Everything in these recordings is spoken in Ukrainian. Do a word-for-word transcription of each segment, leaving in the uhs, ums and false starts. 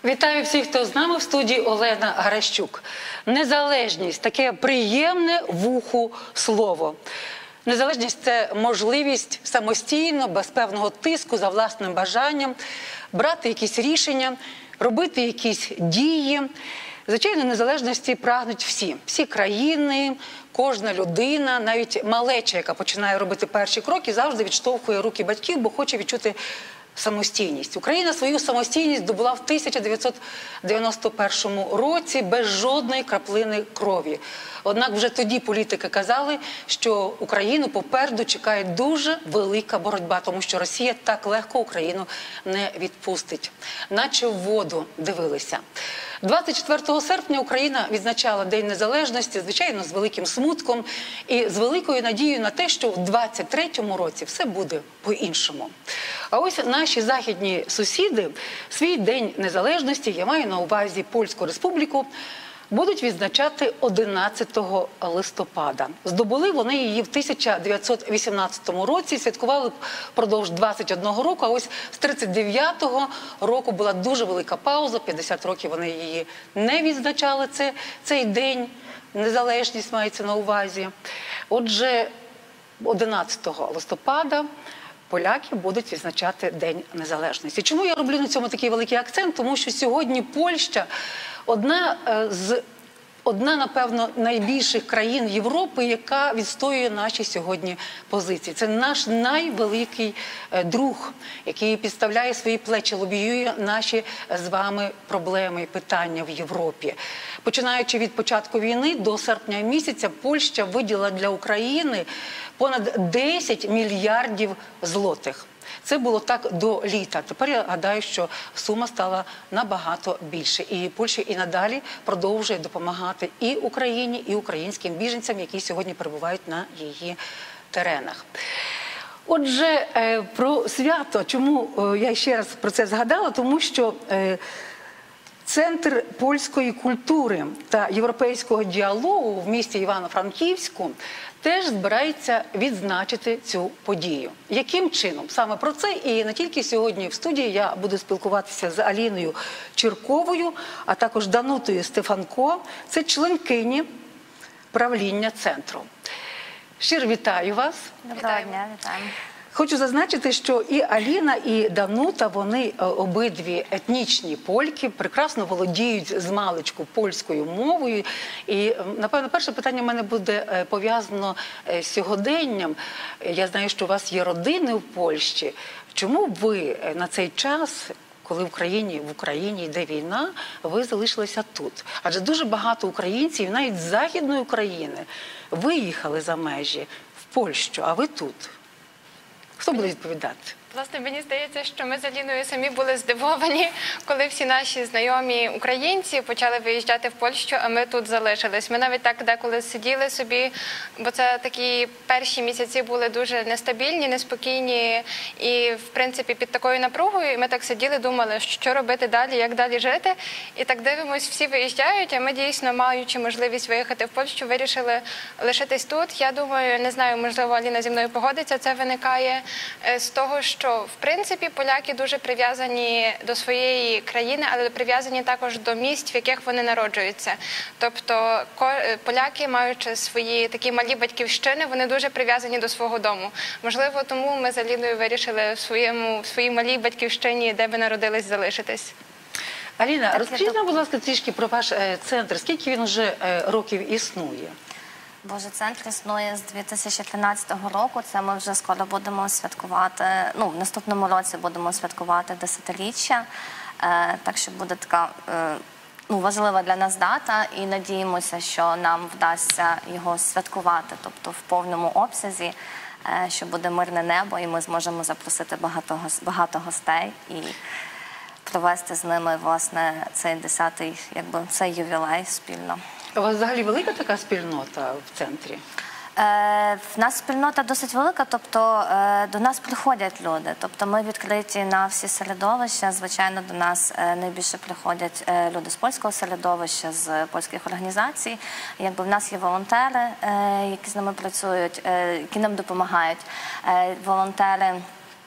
Вітаю всіх, хто з нами в студії. Олена Гращук. Незалежність – таке приємне вуху слово. Незалежність – це можливість самостійно, без певного тиску, за власним бажанням, брати якісь рішення, робити якісь дії. Звичайно, незалежності прагнуть всі. Всі країни, кожна людина, навіть малеча, яка починає робити перші кроки, завжди відштовхує руки батьків, бо хоче відчути самостійність. Україна свою самостійність здобула в тисяча дев'ятсот дев'яносто першому році без жодної краплини крові. Однак вже тоді політики казали, що Україну попереду чекає дуже велика боротьба, тому що Росія так легко Україну не відпустить. Наче в воду дивилися. двадцять четвертого серпня Україна відзначала День Незалежності, звичайно, з великим смутком і з великою надією на те, що в двадцять третьому році все буде по-іншому. А ось наші західні сусіди свій День Незалежності, я маю на увазі Польську Республіку, будуть відзначати одинадцятого листопада. Здобули вони її в тисяча дев'ятсот вісімнадцятому році, святкували впродовж двадцять одного року, а ось з тридцять дев'ятого року була дуже велика пауза, п'ятдесят років вони її не відзначали, це, цей день, незалежність мається на увазі. Отже, одинадцятого листопада поляки будуть відзначати День Незалежності. Чому я роблю на цьому такий великий акцент? Тому що сьогодні Польща одна з, одна, напевно, найбільших країн Європи, яка відстоює наші сьогодні позиції. Це наш найвеликий друг, який підставляє свої плечі, лобіює наші з вами проблеми і питання в Європі. Починаючи від початку війни до серпня місяця, Польща виділила для України понад десять мільярдів злотих. Це було так до літа. Тепер я гадаю, що сума стала набагато більше. І Польща і надалі продовжує допомагати і Україні, і українським біженцям, які сьогодні перебувають на її теренах. Отже, про свято. Чому я ще раз про це згадала? Тому що Центр польської культури та європейського діалогу в місті Івано-Франківську теж збирається відзначити цю подію. Яким чином? Саме про це і не тільки сьогодні в студії я буду спілкуватися з Аліною Чирковою, а також Данутою Стефанко. Це членкині правління центру. Щиро вітаю вас. Доброго дня, вітаємо. Хочу зазначити, що і Аліна, і Данута, вони обидві етнічні польки, прекрасно володіють змалечку польською мовою. І, напевно, перше питання в мене буде пов'язано з сьогоденням. Я знаю, що у вас є родини в Польщі. Чому ви на цей час, коли в Україні, в Україні йде війна, ви залишилися тут? Адже дуже багато українців, навіть з Західної України, виїхали за межі в Польщу, а ви тут. Хто буде відповідати? Власне, мені здається, що ми з Аліною самі були здивовані, коли всі наші знайомі українці почали виїжджати в Польщу, а ми тут залишились. Ми навіть так деколи сиділи собі, бо це такі перші місяці були дуже нестабільні, неспокійні і, в принципі, під такою напругою. І ми так сиділи, думали, що робити далі, як далі жити. І так дивимось, всі виїжджають, а ми дійсно, маючи можливість виїхати в Польщу, вирішили лишитись тут. Я думаю, не знаю, можливо, Аліна зі мною погодиться, це виникає з того, що що, в принципі, поляки дуже прив'язані до своєї країни, але прив'язані також до місць, в яких вони народжуються. Тобто поляки, маючи свої такі малі батьківщини, вони дуже прив'язані до свого дому. Можливо, тому ми з Аліною вирішили в, своєму, в своїй малій батьківщині, де ми народились, залишитись. Аліна, розкажіть нам, будь ласка, трішки про ваш центр. Скільки він вже років існує? Боже, центр існує з дві тисячі тринадцятого року. Це ми вже скоро будемо святкувати, ну, в наступному році будемо святкувати десятиріччя. Е, так що буде така е, ну, важлива для нас дата і надіємося, що нам вдасться його святкувати, тобто в повному обсязі, е, що буде мирне небо і ми зможемо запросити багато, багато гостей і провести з ними, власне, цей десятий, якби, цей ювілей спільно. У вас взагалі велика така спільнота в центрі? Е, в нас спільнота досить велика, тобто е, до нас приходять люди. Тобто ми відкриті на всі середовища. Звичайно, до нас е, найбільше приходять е, люди з польського середовища, з польських організацій. Якби в нас є волонтери, е, які з нами працюють, е, які нам допомагають. Е, волонтери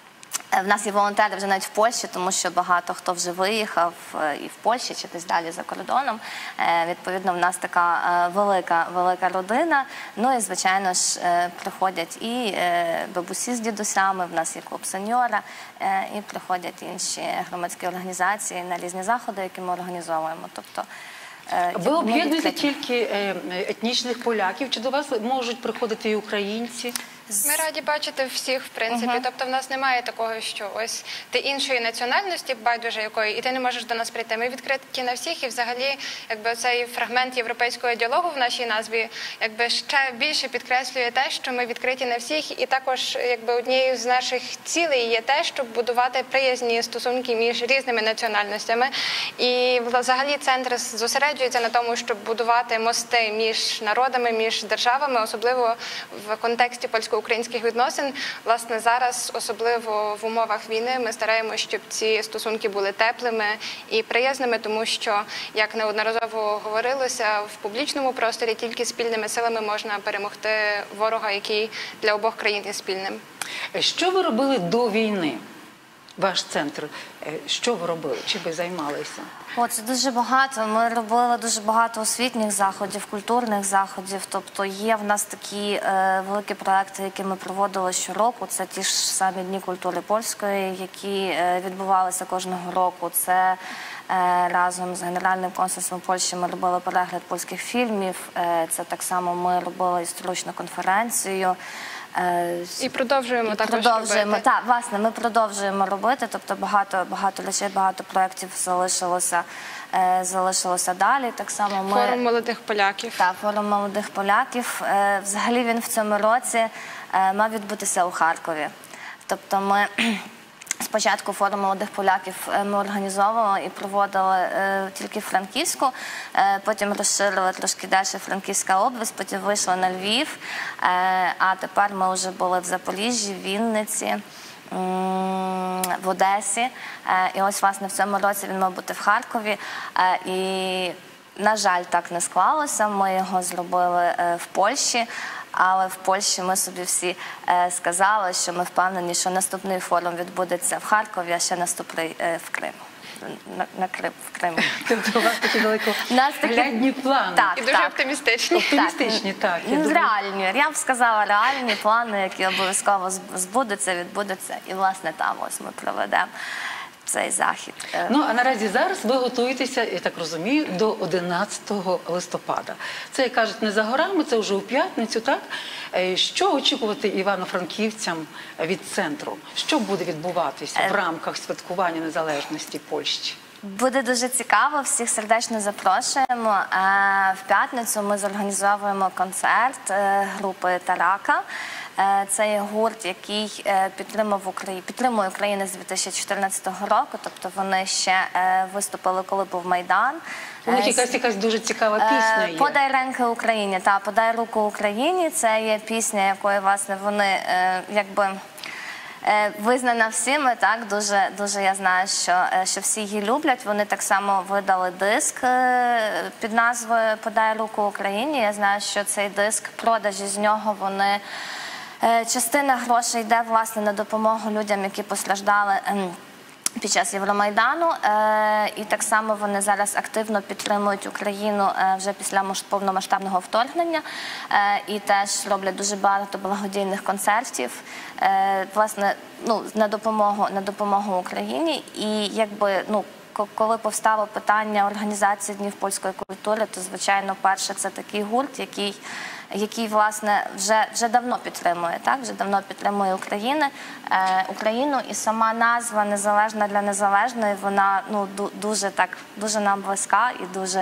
В нас є волонтери вже навіть в Польщі, тому що багато хто вже виїхав і в Польщі, чи десь далі за кордоном. Відповідно, в нас така велика, велика родина. Ну і, звичайно ж, приходять і бабусі з дідусями, в нас є клуб сеньора, і приходять інші громадські організації на різні заходи, які ми організовуємо. Тобто, ви об'єднуєте тільки етнічних поляків, чи до вас можуть приходити і українці? Ми раді бачити всіх, в принципі. Uh-huh. Тобто в нас немає такого, що ось ти іншої національності, байдуже якої, і ти не можеш до нас прийти. Ми відкриті на всіх, і взагалі, якби цей фрагмент європейського діалогу в нашій назві, якби ще більше підкреслює те, що ми відкриті на всіх, і також, якби однією з наших цілей є те, щоб будувати приязні стосунки між різними національностями. І взагалі центр зосереджується на тому, щоб будувати мости між народами, між державами, особливо в контексті польського українських відносин. Власне, зараз, особливо в умовах війни, ми стараємося, щоб ці стосунки були теплими і приязними, тому що, як неодноразово говорилося, в публічному просторі тільки спільними силами можна перемогти ворога, який для обох країн є спільним. Що ви робили до війни? Ваш центр, що ви робили? Чим ви займалися? О, це дуже багато. Ми робили дуже багато освітніх заходів, культурних заходів. Тобто є в нас такі е, великі проекти, які ми проводили щороку. Це ті ж самі Дні культури польської, які е, відбувалися кожного року. Це е, разом з Генеральним консульством Польщі ми робили перегляд польських фільмів. Е, це так само ми робили історичну конференцію. І продовжуємо і також продовжуємо. робити. Так, власне, ми продовжуємо робити, тобто багато, багато речей, багато проєктів залишилося, е, залишилося далі. Так само ми... Форум молодих поляків. Так, форум молодих поляків. Е, взагалі він в цьому році е, мав відбутися у Харкові. Тобто ми... Спочатку форум молодих поляків ми організовували і проводили е, тільки в Франківську, е, потім розширили трошки далі Франківська область, потім вийшли на Львів, е, а тепер ми вже були в Запоріжжі, в Вінниці, м, в Одесі. Е, і ось, власне, в цьому році він мав бути в Харкові. Е, і, на жаль, так не склалося, ми його зробили е, в Польщі. Але в Польщі ми собі всі е, сказали, що ми впевнені, що наступний форум відбудеться в Харкові, а ще наступний е, в Криму. На, на Крим, в Криму. Тобто у вас такі далекоглядні плани. Так, і дуже так. оптимістичні. Оптимістичні, так. так. Ну, реальні, я б сказала, реальні плани, які обов'язково збудуться, відбудуться. І, власне, там ось ми проведемо цей захід. Ну, а наразі зараз ви готуєтеся, я так розумію, до одинадцятого листопада. Це, як кажуть, не за горами, це вже у п'ятницю, так? Що очікувати івано-франківцям від центру? Що буде відбуватися в рамках святкування незалежності Польщі? Буде дуже цікаво, всіх сердечно запрошуємо. В п'ятницю ми зорганізовуємо концерт групи «Тарака». Це є гурт, який підтримав Україну, підтримує Україну з дві тисячі чотирнадцятого року, тобто вони ще виступили, коли був Майдан. У них якась, якась дуже цікава пісня є. «Подай ренки Україні», так, «Подай руку Україні» – це є пісня, якою, власне, вони, якби, визнана всіми, так, дуже, дуже я знаю, що, що всі її люблять. Вони так само видали диск під назвою «Подай руку Україні». Я знаю, що цей диск, продажі з нього, вони... Частина грошей йде, власне, на допомогу людям, які постраждали під час Євромайдану. І так само вони зараз активно підтримують Україну вже після повномасштабного вторгнення. І теж роблять дуже багато благодійних концертів, власне, ну, на допомогу, на допомогу Україні. І якби, ну, коли повстало питання організації Днів польської культури, то, звичайно, перше, це такий гурт, який, який власне, вже, вже давно підтримує, так? Вже давно підтримує Україну, е, Україну, і сама назва «Незалежна для незалежної», вона, ну, дуже, так, дуже нам близька і дуже,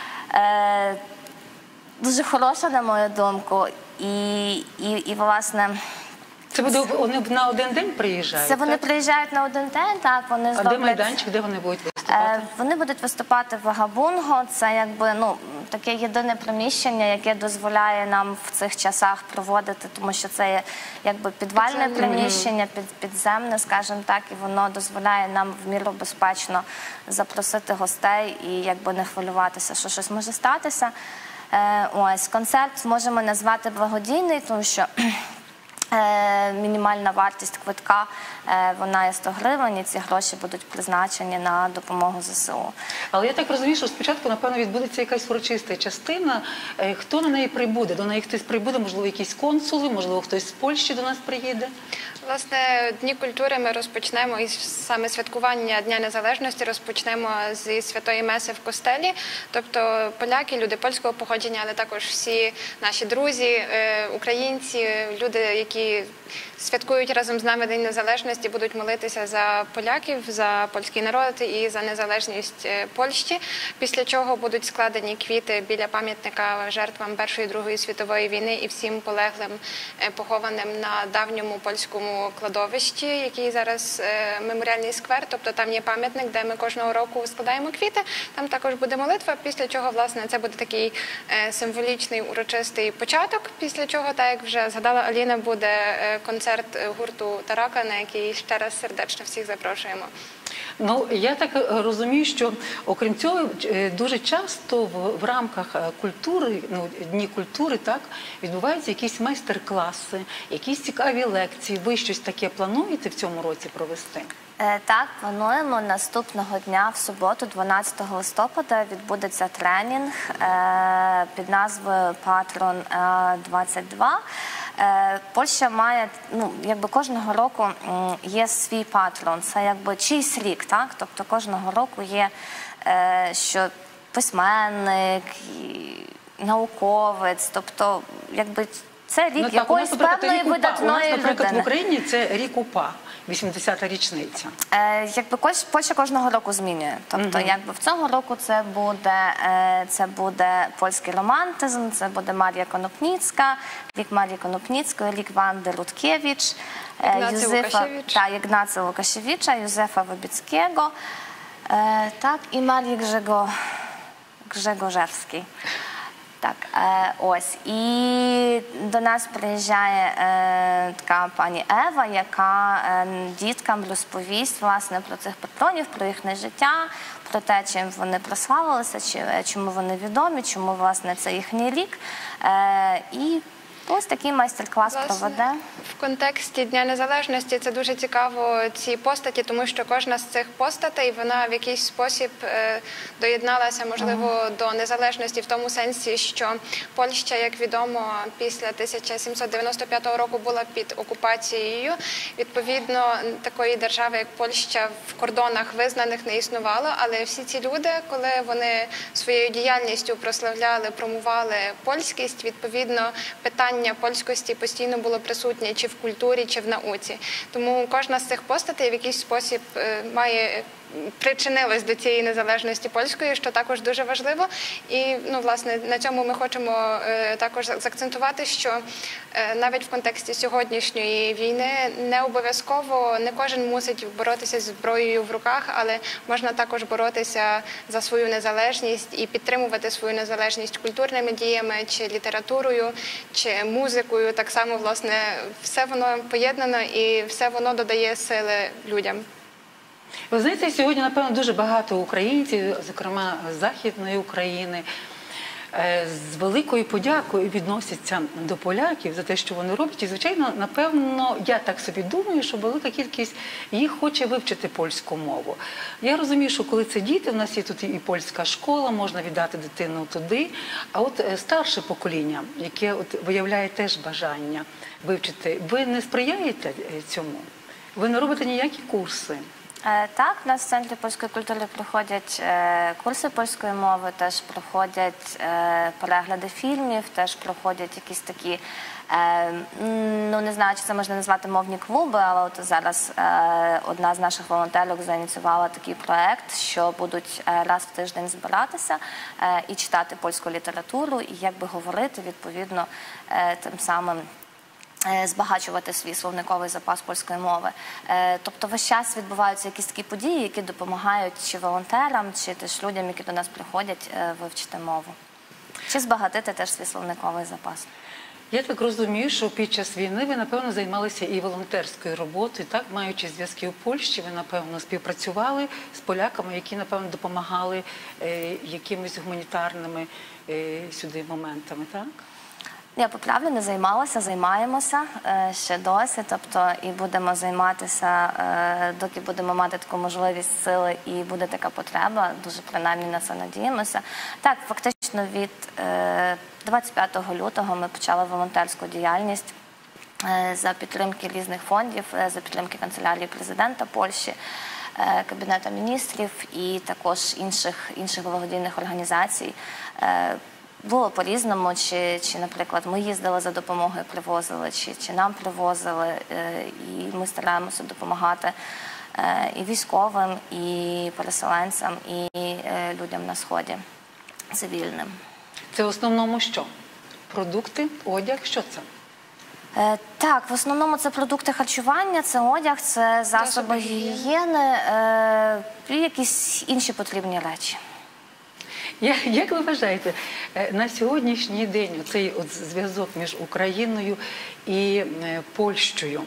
е, дуже хороша, на мою думку. І, і, і власне... Це буде, вони на один день приїжджають? Це вони так? приїжджають на один день, так, вони зроблять... А де майданчик, де вони будуть виступати? Е, вони будуть виступати в Вагабунго, це якби, ну, таке єдине приміщення, яке дозволяє нам в цих часах проводити, тому що це є якби підвальне приміщення, під, підземне, скажімо так, і воно дозволяє нам в міру безпечно запросити гостей і якби не хвилюватися, що щось може статися. Е, ось, концерт можемо назвати благодійний, тому що Е, Мінімальна вартість квитка, е, вона є сто гривень, і ці гроші будуть призначені на допомогу ЗСУ. Але я так розумію, що спочатку, напевно, відбудеться якась урочиста частина. Е, Хто на неї прибуде? До неї хтось прибуде, можливо, якісь консули, можливо, хтось з Польщі до нас приїде? Власне, Дні культури ми розпочнемо із саме святкування Дня Незалежності, розпочнемо зі Святої Меси в костелі. Тобто поляки, люди польського походження, але також всі наші друзі, е, українці, люди, які святкують разом з нами День Незалежності, будуть молитися за поляків, за польський народ і за незалежність е, Польщі, після чого будуть складені квіти біля пам'ятника жертвам Першої і Другої світової війни і всім полеглим, е, похованим на давньому польському кладовищі, який зараз е, меморіальний сквер, тобто там є пам'ятник, де ми кожного року складаємо квіти, там також буде молитва, після чого, власне, це буде такий е, символічний, урочистий початок, після чого, так як вже згадала Аліна, буде е, концерт гурту Тарака, на який ще раз сердечно всіх запрошуємо. Ну, я так розумію, що окрім цього, е, дуже часто в, в рамках е, культури, ну, Дні культури, так, відбуваються якісь майстер-класи, якісь цікаві лекції. Ви щось таке плануєте в цьому році провести? Е, Так, плануємо. Наступного дня, в суботу, дванадцятого листопада, відбудеться тренінг е, під назвою «Патрон двадцять два». Е, Польща має, ну, якби кожного року м, є свій патрон, це якби чийсь рік, так? Тобто кожного року є, е, що письменник, і науковець, тобто якби це рік Ну, так, якоїсь у нас, наприклад, певної рік УПА. видатної У нас, наприклад, людини. в Україні це рік УПА, вісімдесята річниця. Е, якби Польща, Польща кожного року змінює. Тобто, Мгм. якби в цього року це буде, е, це буде польський романтизм, це буде Марія Конопніцька, рік Марії Конопніцької, рік Ванди Рудкевич, е, Ігнація Лукашевич. та, Ігнація Лукашевича, Józefa Wybickiego, е, так, і Марії Гжего, Гжегожевський. Так, е, ось. І до нас приїжджає е, така пані Ева, яка е, діткам розповість, власне, про цих патронів, про їхнє життя, про те, чим вони прославилися, чи, чому вони відомі, чому, власне, це їхній рік. Е, і ось такий майстер-клас Власне, проведе. в контексті Дня Незалежності це дуже цікаво, ці постаті, тому що кожна з цих постатей, вона в якийсь спосіб е, доєдналася, можливо, до незалежності в тому сенсі, що Польща, як відомо, після тисяча сімсот дев'яносто п'ятого року була під окупацією. Відповідно, такої держави, як Польща, в кордонах визнаних не існувало, але всі ці люди, коли вони своєю діяльністю прославляли, промували польськість, відповідно, питання польськості постійно було присутнє чи в культурі, чи в науці. Тому кожна з цих постатей в якийсь спосіб е, має причинилась до цієї незалежності польської, що також дуже важливо. І, ну, власне, на цьому ми хочемо е, також заакцентувати, що е, навіть в контексті сьогоднішньої війни не обов'язково, не кожен мусить боротися з зброєю в руках, але можна також боротися за свою незалежність і підтримувати свою незалежність культурними діями, чи літературою, чи музикою. Так само, власне, все воно поєднано і все воно додає сили людям. Ви знаєте, сьогодні, напевно, дуже багато українців, зокрема з Західної України, е, з великою подякою відносяться до поляків за те, що вони роблять. І, звичайно, напевно, я так собі думаю, що велика кількість їх хоче вивчити польську мову. Я розумію, що коли це діти, в нас є тут і польська школа, можна віддати дитину туди. А от е, старше покоління, яке от виявляє теж бажання вивчити, ви не сприяєте е, цьому? Ви не робите ніякі курси? Е, Так, в нас в Центрі польської культури проходять е, курси польської мови, теж проходять е, перегляди фільмів, теж проходять якісь такі, е, ну не знаю, чи це можна назвати мовні клуби, але от зараз е, одна з наших волонтерок заініціювала такий проект, що будуть е, раз в тиждень збиратися е, і читати польську літературу, і якби говорити, відповідно, е, тим самим збагачувати свій словниковий запас польської мови. Тобто весь час відбуваються якісь такі події, які допомагають чи волонтерам, чи теж людям, які до нас приходять, вивчити мову. Чи збагатити теж свій словниковий запас. Я так розумію, що під час війни ви, напевно, займалися і волонтерською роботою, так? Маючи зв'язки у Польщі, ви, напевно, співпрацювали з поляками, які, напевно, допомагали е, якимись гуманітарними е, сюди моментами, так? Я поправлю, не займалася, займаємося е, ще досі, тобто і будемо займатися, е, доки будемо мати таку можливість, сили і буде така потреба, дуже принаймні на це надіємося. Так, фактично від е, двадцять п'ятого лютого ми почали волонтерську діяльність е, за підтримки різних фондів, е, за підтримки канцелярії президента Польщі, е, Кабінету міністрів і також інших, інших благодійних організацій. Е, Було по-різному, чи, чи, наприклад, ми їздили за допомогою, привозили, чи, чи нам привозили, е, і ми стараємося допомагати е, і військовим, і переселенцям, і е, людям на Сході, цивільним. Це в основному що? Продукти, одяг, що це? Е, так, в основному це продукти харчування, це одяг, це засоби гігієни е, і якісь інші потрібні речі. Як ви вважаєте, на сьогоднішній день цей от зв'язок між Україною і Польщею,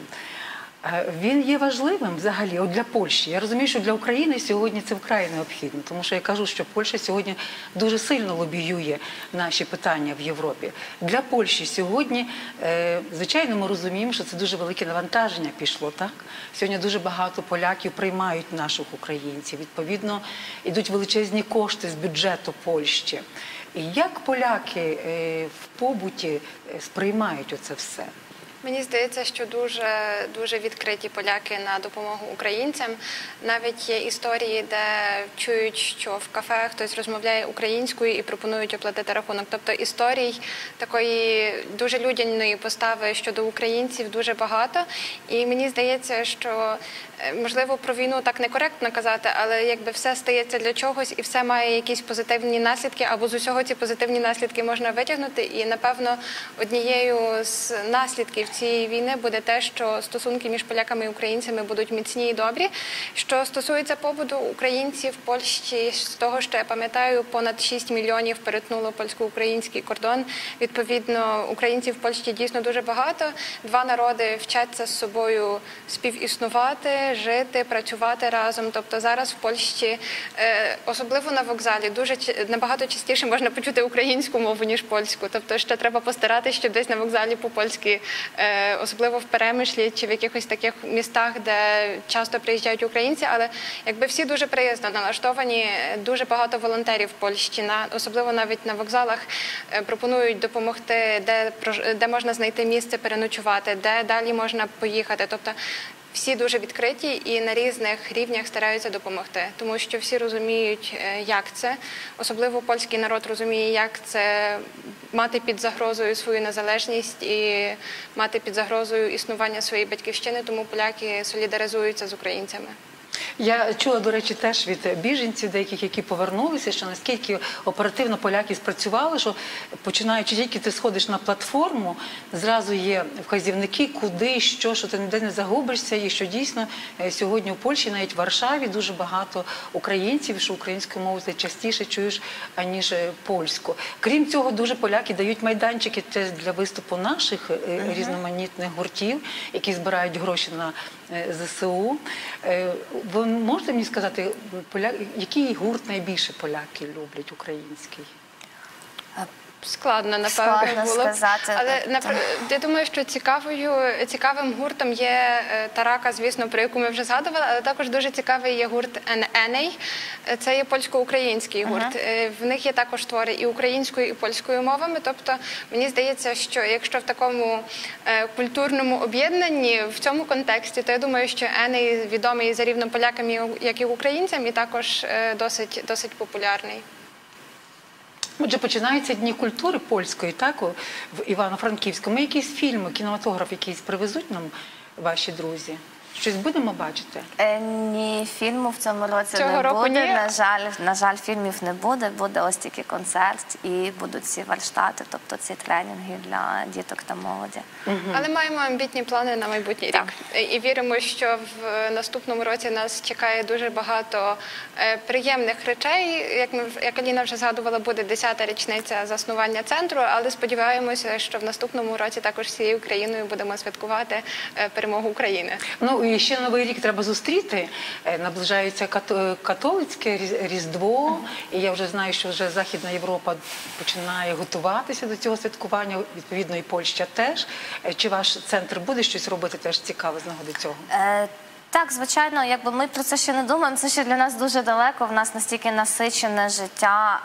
він є важливим взагалі от для Польщі? Я розумію, що для України сьогодні це вкрай необхідно, тому що я кажу, що Польща сьогодні дуже сильно лобіює наші питання в Європі. Для Польщі сьогодні, звичайно, ми розуміємо, що це дуже велике навантаження пішло, так? Сьогодні дуже багато поляків приймають наших українців, відповідно, йдуть величезні кошти з бюджету Польщі. І як поляки в побуті сприймають оце все? Мені здається, що дуже, дуже відкриті поляки на допомогу українцям. Навіть є історії, де чують, що в кафе хтось розмовляє українською і пропонують оплатити рахунок. Тобто історій такої дуже людяної постави щодо українців дуже багато. І мені здається, що, можливо, про війну так некоректно казати, але якби все стається для чогось і все має якісь позитивні наслідки, або з усього ці позитивні наслідки можна витягнути. І, напевно, однією з наслідків цієї війни буде те, що стосунки між поляками і українцями будуть міцні і добрі. Що стосується побуту українців в Польщі, з того, що я пам'ятаю, понад шість мільйонів перетнуло польсько-український кордон. Відповідно, українців в Польщі дійсно дуже багато. Два народи вчаться з собою співіснувати, жити, працювати разом. Тобто зараз в Польщі, особливо на вокзалі, дуже набагато частіше можна почути українську мову, ніж польську. Тобто ще треба постаратися, щоб десь на вокзалі по-польськи, особливо в Перемишлі чи в якихось таких містах, де часто приїжджають українці, але якби всі дуже приязно налаштовані, дуже багато волонтерів в Польщі, особливо навіть на вокзалах, пропонують допомогти, де, де можна знайти місце переночувати, де далі можна поїхати. Тобто всі дуже відкриті і на різних рівнях стараються допомогти, тому що всі розуміють, як це. Особливо польський народ розуміє, як це мати під загрозою свою незалежність і мати під загрозою існування своєї батьківщини, тому поляки солідаризуються з українцями. Я чула, до речі, теж від біженців деяких, які повернулися, що наскільки оперативно поляки спрацювали, що починаючи тільки ти сходиш на платформу, зразу є вказівники, куди, що, що ти ніде не загубишся, і що дійсно сьогодні у Польщі, навіть в Варшаві, дуже багато українців, що українську мову ти частіше чуєш, аніж польську. Крім цього, дуже поляки дають майданчики теж для виступу наших uh-huh. різноманітних гуртів, які збирають гроші на ЗСУ. Ви можете мені сказати, який гурт найбільше поляки люблять український? Складно, напевно, було. Сказати, але напр... я думаю, що цікавою, цікавим гуртом є Тарака, звісно, про яку ми вже згадували, але також дуже цікавий є гурт Еней. Це є польсько-український гурт. Uh-huh. В них є також твори і українською, і польською мовами. Тобто, мені здається, що якщо в такому е, культурному об'єднанні, в цьому контексті, то я думаю, що Еней відомий за рівно полякам, як і українцям, і також е, досить, досить популярний. Отже, починаються Дні культури польської, так, в Івано-Франківському. Якісь фільми, кінематограф якийсь привезуть нам ваші друзі? Щось будемо бачити? Е, ні, фільму в цьому році Цього не року буде. Ні. На жаль, на жаль, фільмів не буде. Буде ось тільки концерт і будуть ці варштати, тобто ці тренінги для діток та молоді. Угу. Але маємо амбітні плани на майбутній так. рік. І віримо, що в наступному році нас чекає дуже багато приємних речей. Як ми, як Аліна вже згадувала, буде десята річниця заснування центру, але сподіваємося, що в наступному році також всією країною будемо святкувати перемогу України. Ну, Ну і ще Новий рік треба зустріти. Е, Наближається като- католицьке Різ- Різдво, і я вже знаю, що вже Західна Європа починає готуватися до цього святкування, відповідно і Польща теж. Е, Чи ваш центр буде щось робити теж цікаве з нагоди цього? Е, Так, звичайно, якби ми про це ще не думаємо, це ще для нас дуже далеко. В нас настільки насичене життя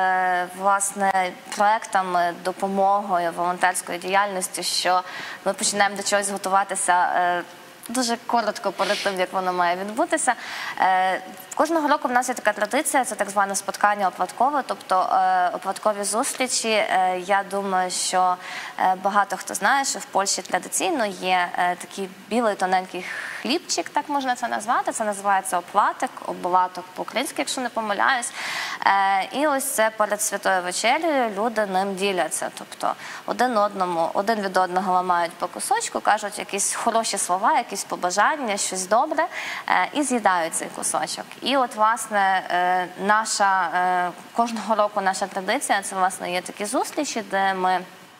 е, власне проектами, допомогою, волонтерською діяльністю, що ми починаємо до чогось готуватися е, дуже коротко перед тим, як воно має відбутися. Е, Кожного року в нас є така традиція, це так зване споткання опладкове, тобто е, опладкові зустрічі. Е, я думаю, що е, багато хто знає, що в Польщі традиційно є е, такий білий тоненький хлібчик, так можна це назвати. Це називається оплатик, облаток по-українськи, якщо не помиляюсь. Е, і ось це перед Святою Вечерею люди ним діляться. Тобто один одному, один від одного ламають по кусочку, кажуть якісь хороші слова, якісь побажання, щось добре, е, і з'їдають цей кусочок. І от, власне, е, наша, е, кожного року наша традиція, це, власне, є такі зустрічі, де ми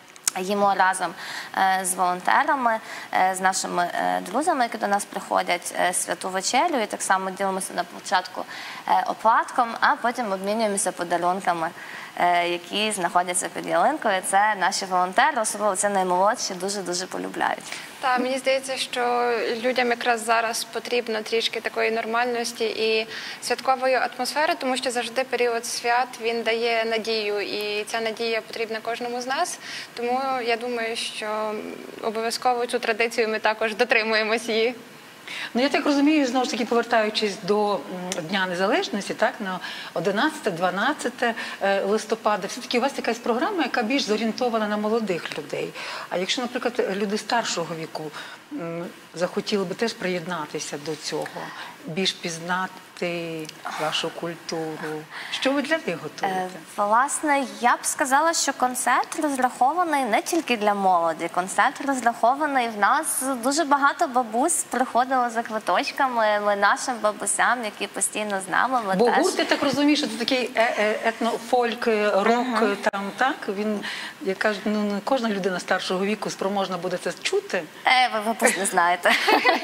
їмо разом е, з волонтерами, е, з нашими е, друзями, які до нас приходять, е, святу вечерю, і так само ділимося на початку е, оплатком, а потім обмінюємося подарунками, е, які знаходяться під ялинкою. Це наші волонтери, особливо це наймолодші, дуже-дуже полюбляють. Та мені здається, що людям якраз зараз потрібно трішки такої нормальності і святкової атмосфери, тому що завжди період свят він дає надію, і ця надія потрібна кожному з нас. Тому я думаю, що обов'язково цю традицію ми також дотримуємось її. Ну, я так розумію, знову ж таки, повертаючись до м, Дня Незалежності, так, на одинадцяте-дванадцяте е, листопада, все-таки у вас якась програма, яка більш зорієнтована на молодих людей. А якщо, наприклад, люди старшого віку м, захотіли би теж приєднатися до цього, більш пізнати вашу культуру, що ви для них готуєте? Е, Власне, я б сказала, що концерт розрахований не тільки для молоді. Концерт розрахований в нас дуже багато бабусь приходило за квиточками. Ми нашим бабусям, які постійно з нами, ми Бо теж... гурт, я так розумію, що це такий е- е- етнофольк, е, рок, е, там, так? Він, я кажу, ну, не кожна людина старшого віку спроможна буде це чути. Е, ви бабусь не знаєте.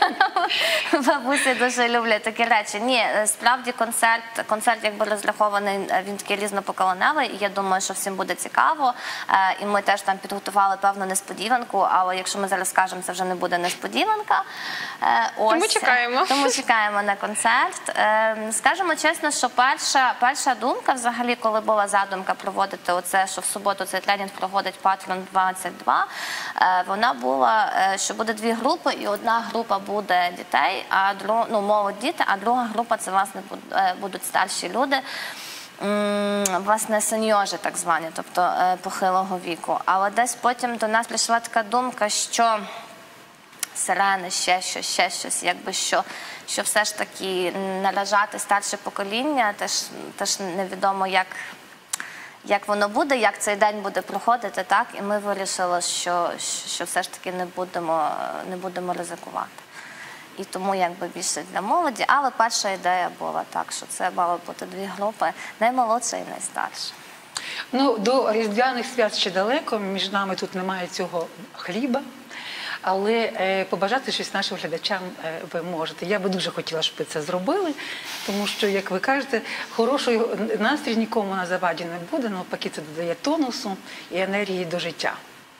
Бабусі дуже люблять такі речі. Ні, справді концерт, концерт якби розрахований, він такий різнопоколеневий, і я думаю, що всім буде цікаво. Е, І ми теж там підготували певну несподіванку, але якщо ми зараз скажемо, це вже не буде несподіванка. Е, Ось. Тому чекаємо. Тому чекаємо на концерт. Е, Скажемо чесно, що перша, перша думка взагалі, коли була задумка проводити оце, що в суботу цей тренінг проводить Патрон двадцять два, е, вона була, е, що буде дві групи, і одна група буде дітей, а друга, ну, молодь діти, а друга група це, власне, буд- е, будуть старші люди. М, Власне, сеньори так звані, тобто е, похилого віку. Але десь потім до нас прийшла така думка, що сирени, ще щось, ще щось, якби що, що все ж таки наражати старше покоління, теж, теж невідомо, як, як воно буде, як цей день буде проходити, так, і ми вирішили, що, що все ж таки не будемо, не будемо ризикувати. І тому якби більше для молоді, але перша ідея була так, що це мало бути дві групи, наймолодша і найстарша. Ну, до Різдвяних свят ще далеко, між нами тут немає цього хліба, але е, побажати щось нашим глядачам е, ви можете. Я би дуже хотіла, щоб ви це зробили, тому що, як ви кажете, хороший настрій нікому на заваді не буде, навпаки, це додає тонусу і енергії до життя.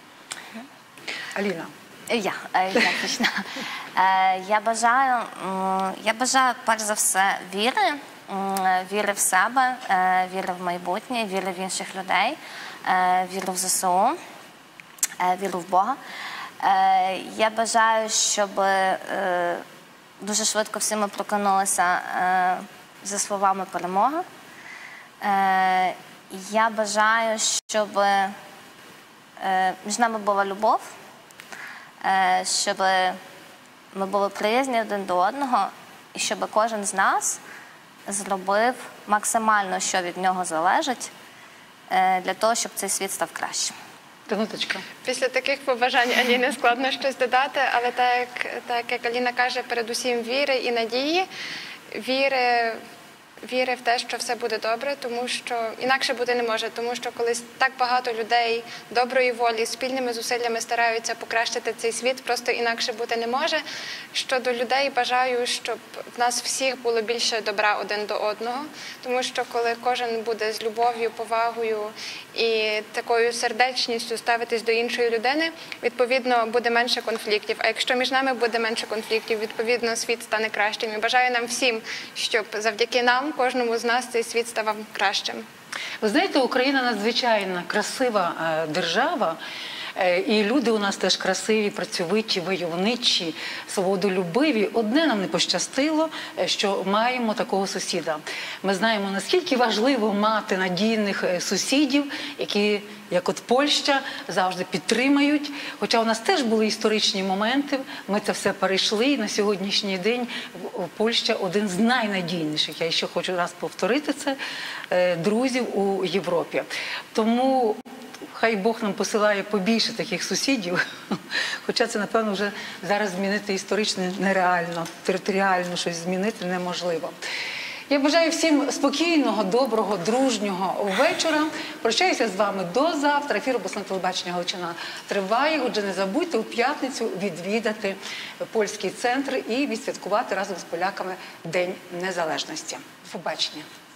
Аліна. Я, е, я почну. Е, Я бажаю, м, я бажаю перш за все віри, м, віри в себе, е, віри в майбутнє, віри в інших людей, е, віри в ЗСУ, е, віру в Бога. Е, Я бажаю, щоб е, дуже швидко всі ми прокинулися е, за словами перемоги. Е, Я бажаю, щоб е, між нами була любов, е, щоб ми були приязні один до одного, і щоб кожен з нас зробив максимально, що від нього залежить, е, для того, щоб цей світ став кращим. Тануточка. Після таких побажань Аліни складно щось додати, але так, так як Аліна каже, передусім віри і надії, віри Віри в те, що все буде добре, тому що інакше бути не може, тому що колись так багато людей доброї волі спільними зусиллями стараються покращити цей світ, просто інакше бути не може. Щодо людей бажаю, щоб в нас всіх було більше добра один до одного, тому що коли кожен буде з любов'ю, повагою і такою сердечністю ставитись до іншої людини, відповідно буде менше конфліктів. А якщо між нами буде менше конфліктів, відповідно світ стане кращим. І бажаю нам всім, щоб завдяки нам кожному з нас цей світ ставав кращим. Ви знаєте, Україна надзвичайно красива е, держава, е, і люди у нас теж красиві, працьовиті, войовничі, свободолюбиві. Одне нам не пощастило, е, що маємо такого сусіда. Ми знаємо, наскільки важливо мати надійних е, сусідів, які, як от Польща, завжди підтримають. Хоча у нас теж були історичні моменти, ми це все перейшли, і на сьогоднішній день Польща один з найнадійніших, я ще хочу раз повторити це, друзів у Європі. Тому хай Бог нам посилає побільше таких сусідів, хоча це, напевно, вже зараз змінити історично нереально, територіально щось змінити неможливо. Я бажаю всім спокійного, доброго, дружнього вечора. Прощаюся з вами до завтра. Ефір обласного телебачення «Галичина» триває. Отже, не забудьте у п'ятницю відвідати польський центр і відсвяткувати разом з поляками День Незалежності. До побачення.